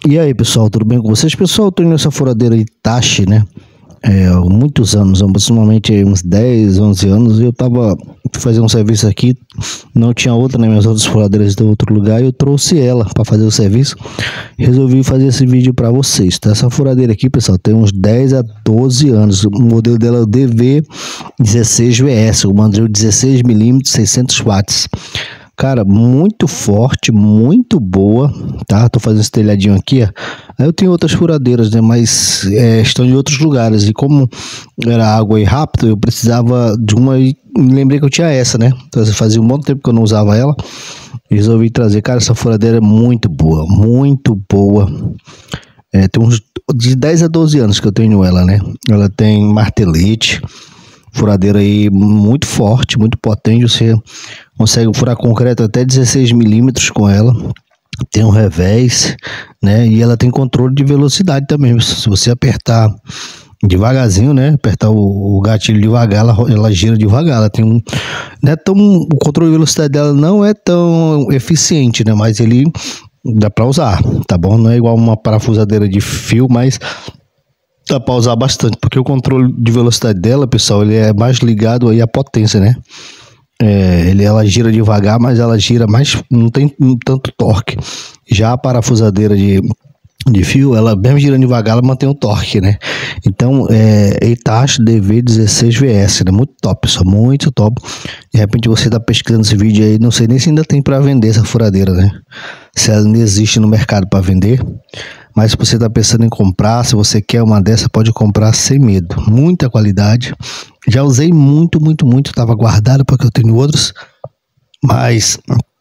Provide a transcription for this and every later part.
E aí, pessoal, tudo bem com vocês? Pessoal, eu tô nessa furadeira Hitachi, né? Há muitos anos, aproximadamente aí uns 10, 11 anos, e eu tava fazendo um serviço aqui, não tinha outra, né? Minhas outras furadeiras de outro lugar, e eu trouxe ela para fazer o serviço. Resolvi fazer esse vídeo para vocês, tá? Essa furadeira aqui, pessoal, tem uns 10 a 12 anos. O modelo dela é o DV16VS, o modelo 16mm, 600 watts. Cara, muito forte, muito boa, tá? Tô fazendo esse telhadinho aqui, ó. Aí eu tenho outras furadeiras, né? Mas estão em outros lugares. E como era água aí rápido, eu precisava de uma e me lembrei que eu tinha essa, né? Então fazia um bom tempo que eu não usava ela. E resolvi trazer. Cara, essa furadeira é muito boa, muito boa. Tem uns de 10 a 12 anos que eu tenho ela, né? Ela tem martelete. Furadeira aí muito forte, muito potente. Você consegue furar concreto até 16mm com ela. Tem um revés, né? E ela tem controle de velocidade também. Se você apertar devagarzinho, né? Apertar o gatilho devagar, ela gira devagar. Ela tem não é tão, o controle de velocidade dela não é tão eficiente, né? Mas ele dá para usar, tá bom? Não é igual uma parafusadeira de fio, mas dá para usar bastante, porque o controle de velocidade dela, pessoal, ele é mais ligado aí à potência, né? Ela gira devagar, mas ela gira mais, não tem tanto torque. Já a parafusadeira de fio, ela mesmo girando devagar, ela mantém o torque, né? Então, Hitachi DV16VS, né? Muito top, pessoal, muito top. De repente você tá pesquisando esse vídeo aí, não sei nem se ainda tem para vender essa furadeira, né? Se ela ainda existe no mercado para vender. Mas se você está pensando em comprar, se você quer uma dessa, pode comprar sem medo. Muita qualidade. Já usei muito, estava guardada porque eu tenho outros. Mas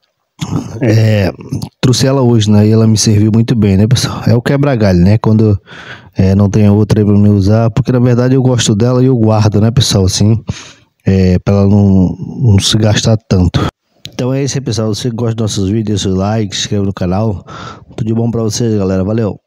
trouxe ela hoje, né? E ela me serviu muito bem, né, pessoal? É o quebra-galho, né? Quando não tem outra aí para me usar. Porque na verdade eu gosto dela e eu guardo, né, pessoal? Assim, para ela não se gastar tanto. Então é isso aí, pessoal. Se você gosta dos nossos vídeos, deixa o like, se inscreve no canal. Tudo de bom pra vocês, galera. Valeu!